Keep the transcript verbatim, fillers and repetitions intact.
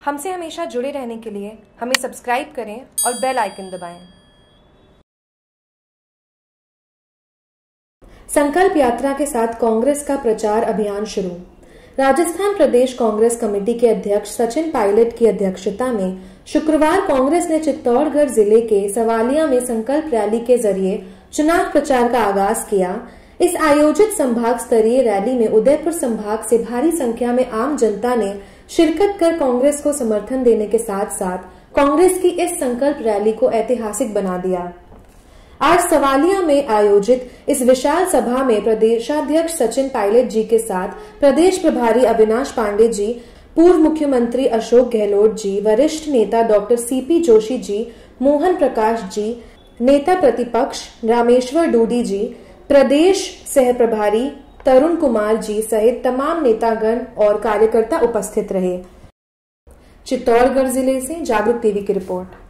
हमसे हमेशा जुड़े रहने के लिए हमें सब्सक्राइब करें और बेल आइकन दबाएं। संकल्प यात्रा के साथ कांग्रेस का प्रचार अभियान शुरू। राजस्थान प्रदेश कांग्रेस कमेटी के अध्यक्ष सचिन पायलट की अध्यक्षता में शुक्रवार कांग्रेस ने चित्तौड़गढ़ जिले के सवालिया में संकल्प रैली के जरिए चुनाव प्रचार का आगाज किया। इस आयोजित संभाग स्तरीय रैली में उदयपुर संभाग से भारी संख्या में आम जनता ने शिरकत कर कांग्रेस को समर्थन देने के साथ साथ कांग्रेस की इस संकल्प रैली को ऐतिहासिक बना दिया। आज सवालिया में आयोजित इस विशाल सभा में प्रदेशाध्यक्ष सचिन पायलट जी के साथ प्रदेश प्रभारी अविनाश पांडे जी, पूर्व मुख्यमंत्री अशोक गहलोत जी, वरिष्ठ नेता डॉक्टर सीपी जोशी जी, मोहन प्रकाश जी, नेता प्रतिपक्ष रामेश्वर डूडी जी, प्रदेश सह प्रभारी तरुण कुमार जी सहित तमाम नेतागण और कार्यकर्ता उपस्थित रहे। चित्तौड़गढ़ जिले से जागरूक टीवी की रिपोर्ट।